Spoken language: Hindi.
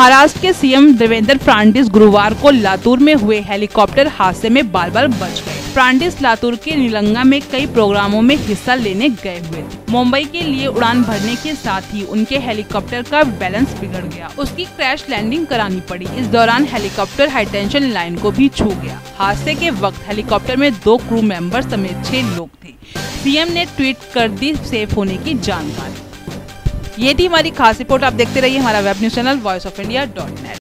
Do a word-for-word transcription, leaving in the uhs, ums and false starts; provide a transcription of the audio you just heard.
महाराष्ट्र के सीएम देवेंद्र फडणवीस गुरुवार को लातूर में हुए हेलीकॉप्टर हादसे में बाल बाल बच गए। फडणवीस लातूर के निलंगा में कई प्रोग्रामों में हिस्सा लेने गए हुए थे। मुंबई के लिए उड़ान भरने के साथ ही उनके हेलीकॉप्टर का बैलेंस बिगड़ गया, उसकी क्रैश लैंडिंग करानी पड़ी। इस दौरान हेलीकॉप्टर हाईटेंशन लाइन को भी छू गया। हादसे के वक्त हेलीकॉप्टर में दो क्रू मेंबर समेत छह लोग थे। सीएम ने ट्वीट कर दी सेफ होने की जानकारी। ये थी हमारी खास रिपोर्ट। आप देखते रहिए हमारा web news channel voice of India dot net.